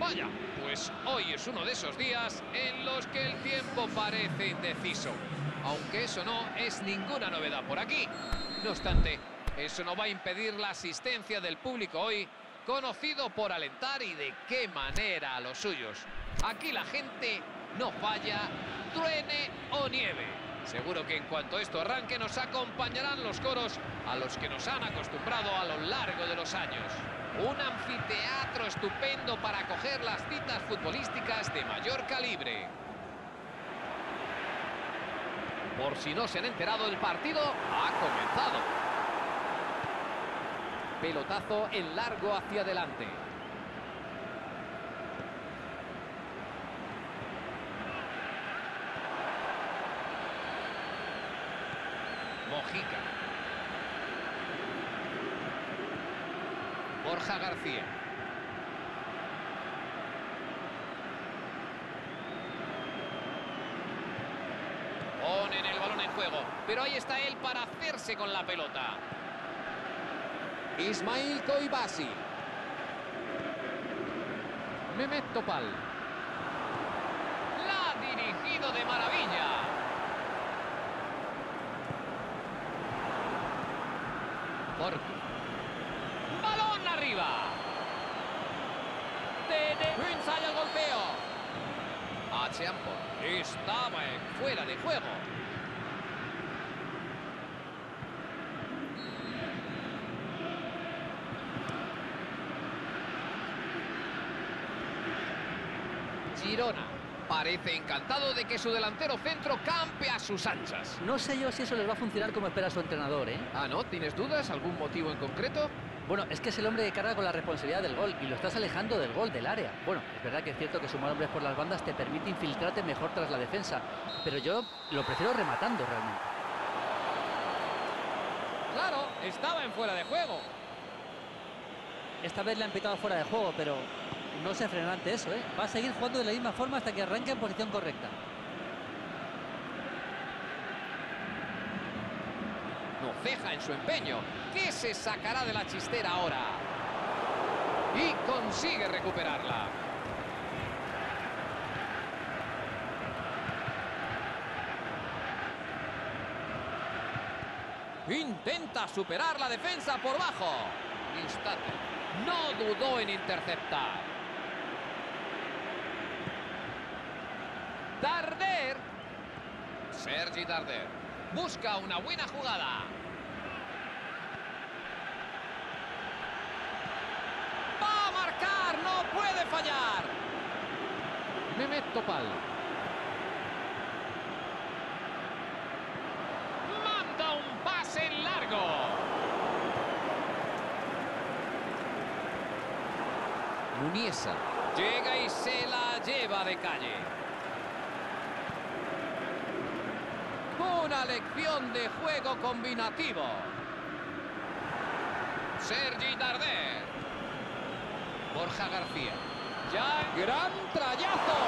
Vaya, pues hoy es uno de esos días en los que el tiempo parece indeciso. Aunque eso no es ninguna novedad por aquí. No obstante, eso no va a impedir la asistencia del público hoy, conocido por alentar y de qué manera a los suyos. Aquí la gente no falla, truene o nieve. Seguro que en cuanto esto arranque nos acompañarán los coros a los que nos han acostumbrado a lo largo de los años. Un anfiteatro estupendo para acoger las citas futbolísticas de mayor calibre. Por si no se han enterado, el partido ha comenzado. Pelotazo en largo hacia adelante. Mojica. Borja García. Ponen el balón en juego, pero ahí está él para hacerse con la pelota. Ismail Koibasi. Mehmet Topal. La ha dirigido de maravilla. Jorge. ¡Balón arriba! ¡Ensaya el golpeo! Acheampor. Estaba en fuera de juego. Girona parece encantado de que su delantero centro campe a sus anchas. No sé yo si eso les va a funcionar como espera su entrenador, ¿eh? Ah, ¿no? ¿Tienes dudas? ¿Algún motivo en concreto? Bueno, es que es el hombre que carga con la responsabilidad del gol y lo estás alejando del gol, del área. Bueno, es verdad que es cierto que sumar hombres por las bandas te permite infiltrarte mejor tras la defensa, pero yo lo prefiero rematando realmente. Claro, estaba en fuera de juego. Esta vez le han pitado fuera de juego, pero no se frena ante eso, ¿eh? Va a seguir jugando de la misma forma hasta que arranque en posición correcta. No ceja en su empeño. ¿Qué se sacará de la chistera ahora? Y consigue recuperarla. Intenta superar la defensa por bajo. Instante. No dudó en interceptar. Darder. Sergi Darder. Busca una buena jugada. ¡Va a marcar! ¡No puede fallar! Mehmet Topal. Manda un pase en largo. Muniesa. Llega y se la lleva de calle. Una lección de juego combinativo. Sergi Darder. Borja García. Ya, gran trayazo.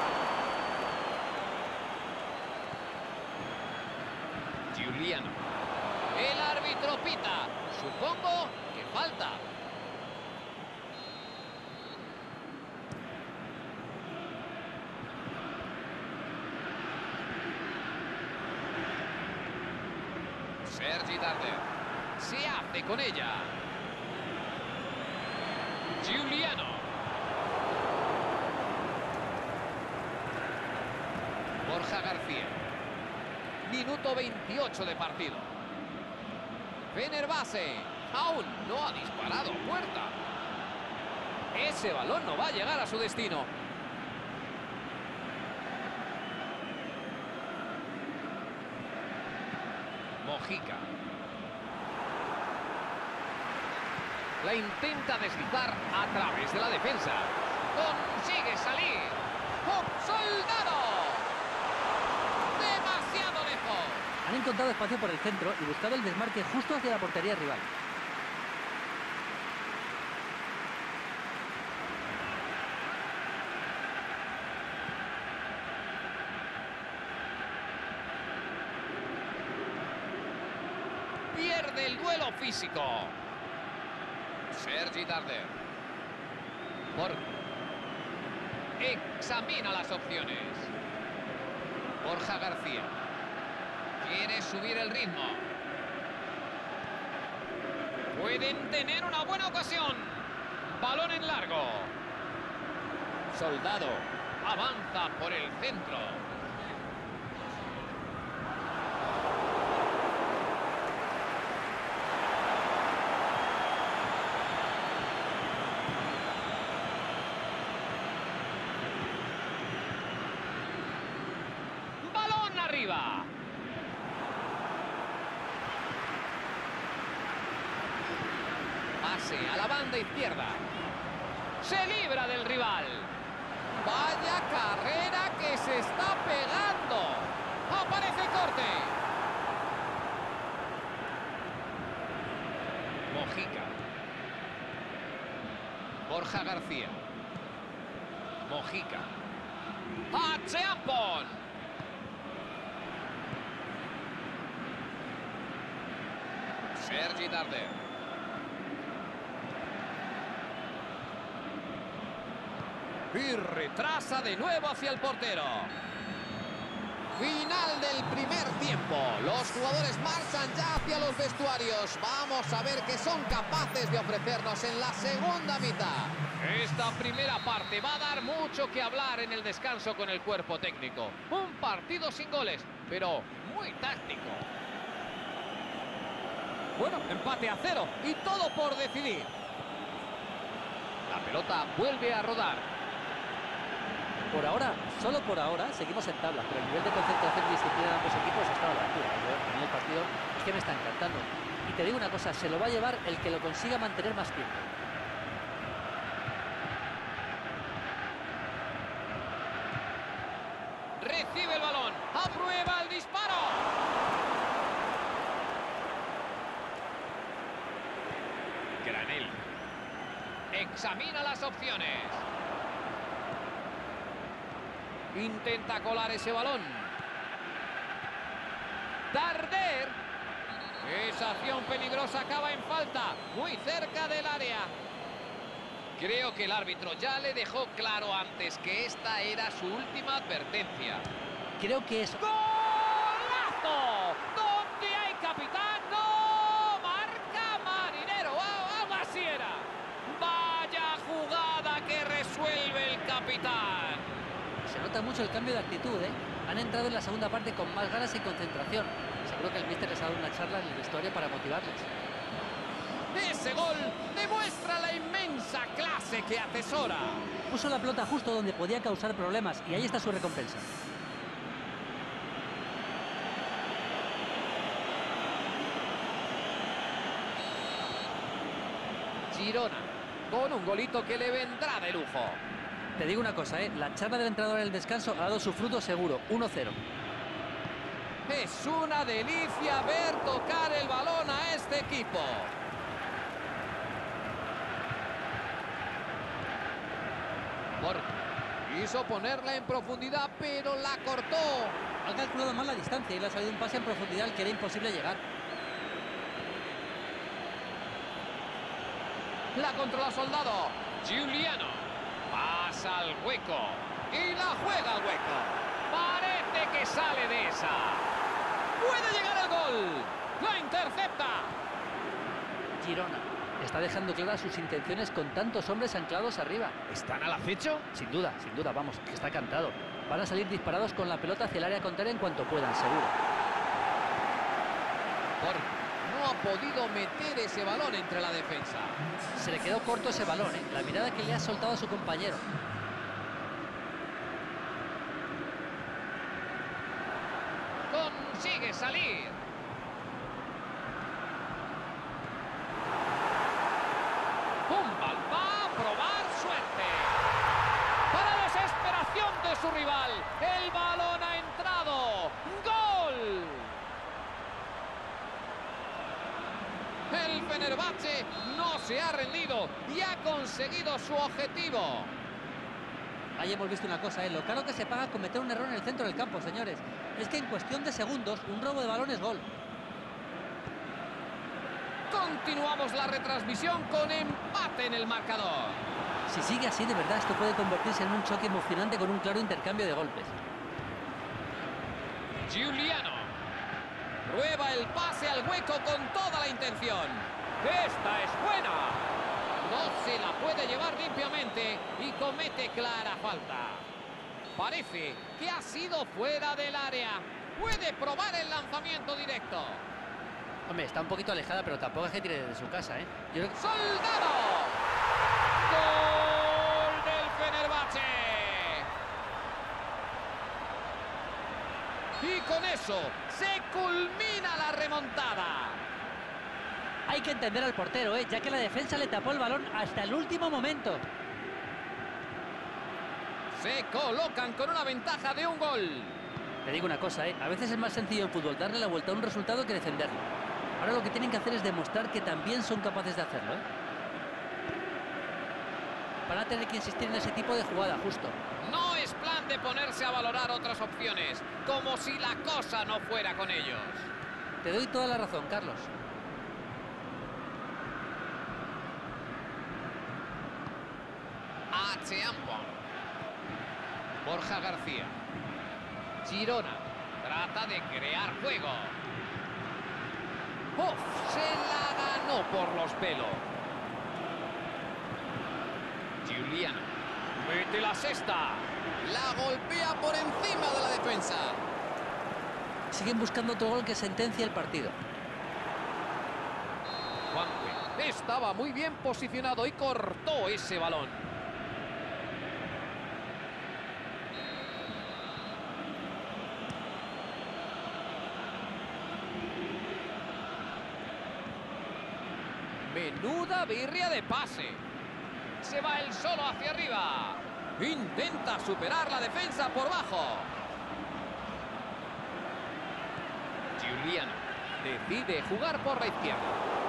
Giuliano. El árbitro pita. Supongo que falta. Sergi Darder. Se hace con ella. Giuliano. Borja García. Minuto 28 de partido. Fenerbahce. Aún no ha disparado a puerta. Ese balón no va a llegar a su destino. Mojica. La intenta deslizar a través de la defensa. Consigue salir. ¡Oh, soldado! Demasiado lejos. Han encontrado espacio por el centro y buscado el desmarque justo hacia la portería rival. Pierde el duelo físico. Sergi Darder. Examina las opciones. Borja García. Quiere subir el ritmo. Pueden tener una buena ocasión. Balón en largo. Soldado avanza por el centro. Balón arriba. Pase a la banda izquierda. Se libra del rival. Vaya carrera que se está pegando. Aparece el corte. Mojica. Borja García. Mojica. Acheampong. Sergi Darder. Y retrasa de nuevo hacia el portero. Final del primer tiempo. Los jugadores marchan ya hacia los vestuarios. Vamos a ver qué son capaces de ofrecernos en la segunda mitad. Esta primera parte va a dar mucho que hablar en el descanso con el cuerpo técnico. Un partido sin goles, pero muy táctico. Bueno, empate a 0 y todo por decidir. La pelota vuelve a rodar. Por ahora, solo por ahora, seguimos en tabla, pero el nivel de concentración y disciplina de ambos equipos está a la altura. A mí el partido es que me está encantando. Y te digo una cosa, se lo va a llevar el que lo consiga mantener más tiempo. Recibe el balón, aprueba el disparo. Granel. Examina las opciones. Intenta colar ese balón. Darder. Esa acción peligrosa acaba en falta, muy cerca del área. Creo que el árbitro ya le dejó claro antes que esta era su última advertencia. Creo que es... ¡Golazo! ¿Dónde hay capitán? ¡No! ¡Marca Marinero! ¡Algo así era! ¡Vaya jugada que resuelve el capitán! Se nota mucho el cambio de actitud, ¿eh? Han entrado en la segunda parte con más ganas y concentración. Seguro que el míster les ha dado una charla en el vestuario para motivarles. Ese gol demuestra la inmensa clase que atesora. Puso la pelota justo donde podía causar problemas y ahí está su recompensa. Girona, con un golito que le vendrá de lujo. Te digo una cosa, la charla del entrenador en el descanso ha dado su fruto seguro, 1-0. Es una delicia ver tocar el balón a este equipo. Quiso ponerla en profundidad, pero la cortó. Ha calculado mal la distancia y le ha salido un pase en profundidad al que era imposible llegar. La controla Soldado. Giuliano. Pasa al hueco. Y la juega al hueco. Parece que sale de esa. Puede llegar el gol. La intercepta. Girona está dejando claras sus intenciones con tantos hombres anclados arriba. ¿Están al acecho? Sin duda, vamos, que está cantado. Van a salir disparados con la pelota hacia el área contraria en cuanto puedan, seguro. No ha podido meter ese balón entre la defensa. Se le quedó corto ese balón, la mirada que le ha soltado a su compañero. Consigue salir. Humbal va a probar suerte. Para desesperación de su rival, el balón ha entrado. ¡Gol! El Fenerbahce no se ha rendido y ha conseguido su objetivo. Ahí hemos visto una cosa, lo caro que se paga cometer un error en el centro del campo, señores. Es que en cuestión de segundos, un robo de balón es gol. Continuamos la retransmisión con empate en el marcador. Si sigue así, de verdad, esto puede convertirse en un choque emocionante con un claro intercambio de golpes. Giuliano. Prueba el pase al hueco con toda la intención. ¡Esta es buena! No se la puede llevar limpiamente y comete clara falta. Parece que ha sido fuera del área. Puede probar el lanzamiento directo. Hombre, está un poquito alejada, pero tampoco es que tire desde su casa, ¿eh? Yo creo que... ¡Soldado! ¡Gol del Fenerbahce! Y con eso se culmina la remontada. Hay que entender al portero, ya que la defensa le tapó el balón hasta el último momento. Se colocan con una ventaja de un gol. Te digo una cosa, a veces es más sencillo en fútbol darle la vuelta a un resultado que defenderlo. Ahora lo que tienen que hacer es demostrar que también son capaces de hacerlo, Van a tener que insistir en ese tipo de jugada, justo. No es plan de ponerse a valorar otras opciones, como si la cosa no fuera con ellos. Te doy toda la razón, Carlos. Acheampong. Borja García. Girona. Trata de crear juego. ¡Uf! Se la ganó por los pelos. Giuliano. Mete la cesta. La golpea por encima de la defensa. Siguen buscando otro gol que sentencia el partido. Juanque estaba muy bien posicionado y cortó ese balón. Menuda birria de pase. Se va él solo hacia arriba. Intenta superar la defensa por bajo. Giuliano decide jugar por la izquierda.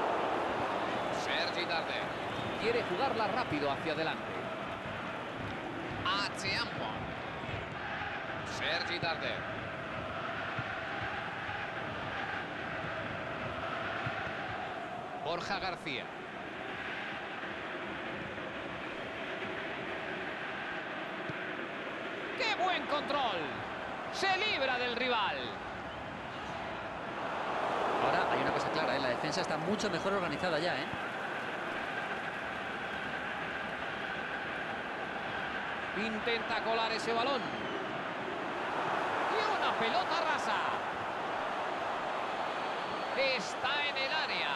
Sergi Darder quiere jugarla rápido hacia adelante. Acheampong. Sergi Darder. Borja García. ¡Qué buen control! Se libra del rival. Ahora hay una cosa clara, la defensa está mucho mejor organizada ya, Intenta colar ese balón. Y una pelota rasa. Está en el área.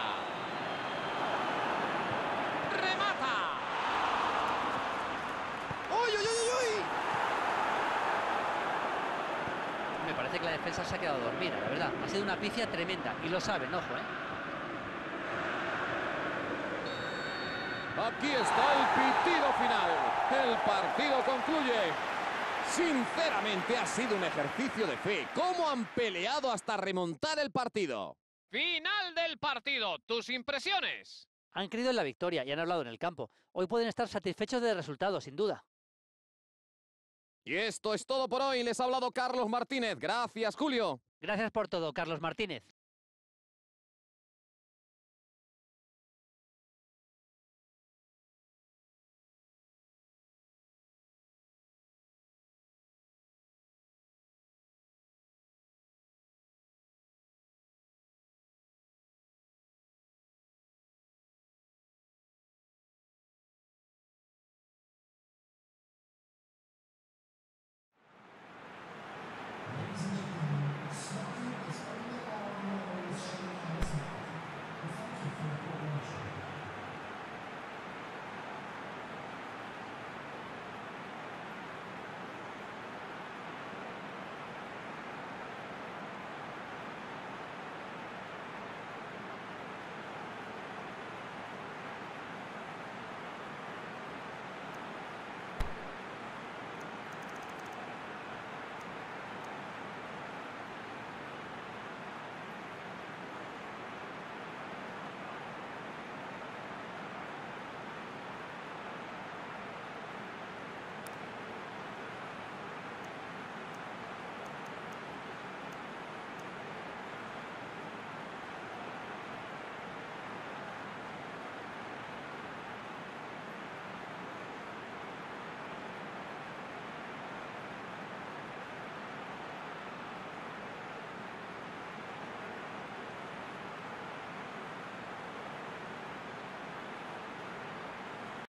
¡Remata! ¡Uy, uy, uy, uy! Me parece que la defensa se ha quedado dormida, la verdad. Ha sido una pifia tremenda y lo saben, ojo, Aquí está el pitido final. El partido concluye. Sinceramente ha sido un ejercicio de fe. ¿Cómo han peleado hasta remontar el partido? Final del partido. ¿Tus impresiones? Han creído en la victoria y han hablado en el campo. Hoy pueden estar satisfechos del resultado, sin duda. Y esto es todo por hoy. Les ha hablado Carlos Martínez. Gracias, Julio. Gracias por todo, Carlos Martínez.